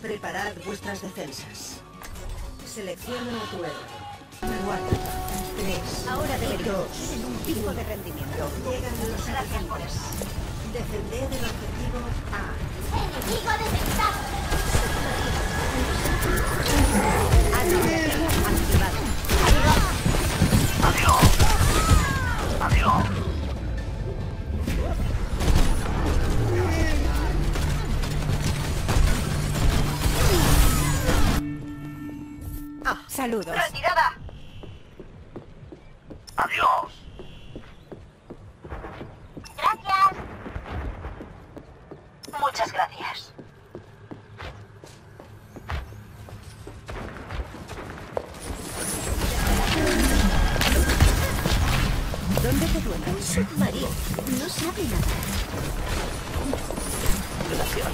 Preparad vuestras defensas. Selecciona a tu héroe. 4, 3, Ahora debería 2, en un pico de rendimiento. llegan los atacantes. Defended el objetivo A. ¡Enemigo detectado! Activado. Adiós. Saludos. ¡Retirada! Adiós. Gracias. Muchas gracias. ¿Dónde te duele? Un submarino. No sabe nada. Gracias.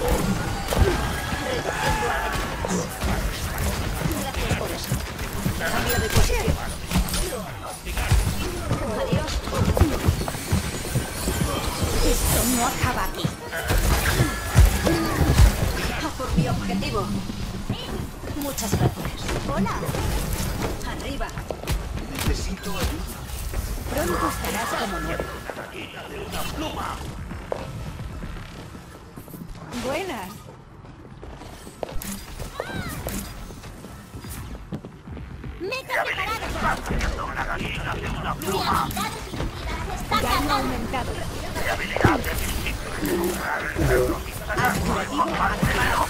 Gracias por eso. Cambio de posición. Adiós. Esto no acaba aquí. A por mi objetivo. Muchas gracias. Hola. Arriba. Necesito ayuda. Pronto estarás como nuevo. Una gallina de una pluma. Buenas. ¡Meta preparada! Haciendo una gallina de una Mi pluma. habilidad definitiva se está Daño cargando. aumentado. Mi habilidad de distinto. Curativo activado.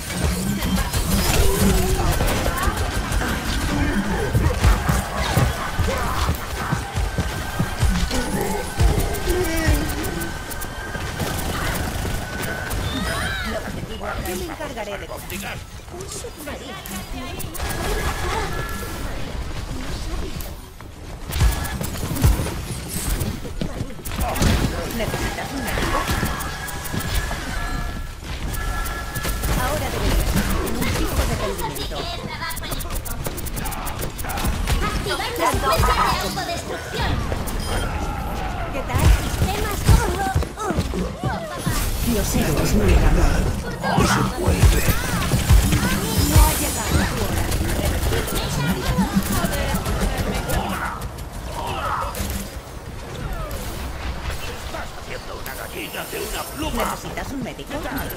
Yo me encargaré de Castigar. un submarino. ¿Necesitas un médico? Ahora deberías en un pico de rendimiento. Activar la secuencia de autodestrucción. ¿Qué tal? Sistemas. Los héroes no llegan. No se vuelve. No ha llegado tu hora. Haciendo una gallina de una pluma. ¿Necesitas un médico?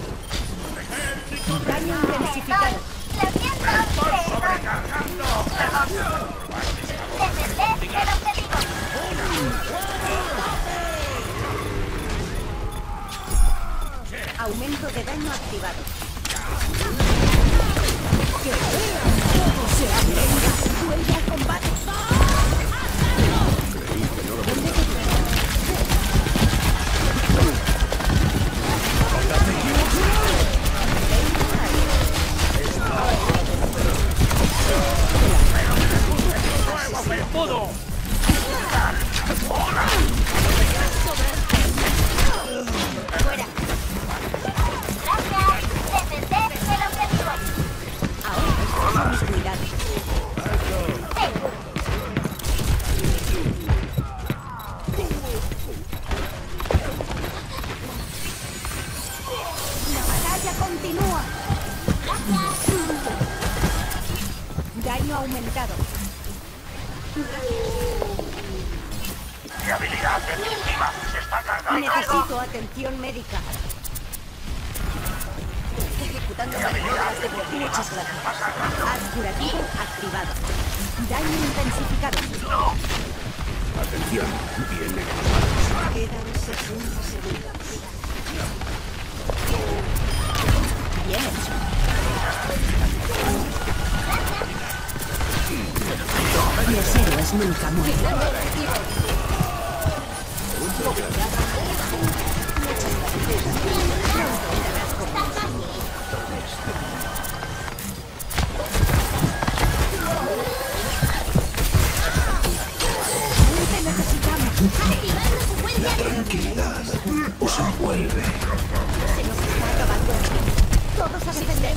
Daño intensificado. ¡Lo siento! Sobrecargando. ¡Defender el objetivo! Aumento de daño activado. ¡Que todo se abrenga! ¡Vuelve al combate! ¿Dónde te duele? ¡Todo! ¡Fuera! Gracias. Defender el objetivo. Ahora es mis cuidados. ¡La batalla continúa! Daño aumentado. Mi habilidad definitiva se está cargando. Necesito atención médica. Ejecutando maniobras de bloqueo. Muchas gracias. Haz curativo activado. Daño intensificado. Atención, viene. Quedan 60 segundos. Bien hecho. Los héroes nunca mueren. Te necesitamos. Activar la secuencia de... Tranquilidad. O se vuelve. Se nos está acabando el tiempo. Todos a defender.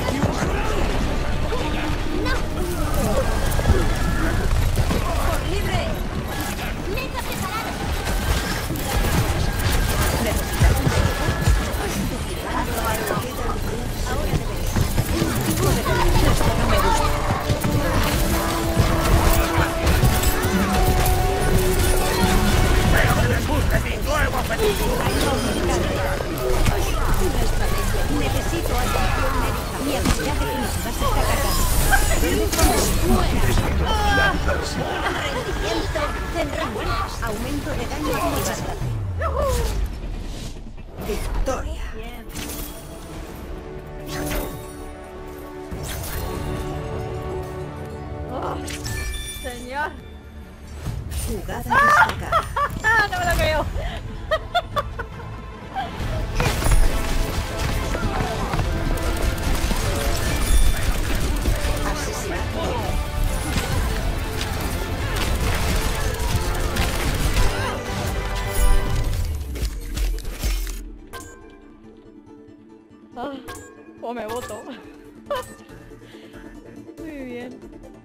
¡No! ¡Por libre victoria. Bien. Oh, señor. Jugada destacada. ¡Ah! No me lo creo. Asesinato. Ah, o me voto. Muy bien.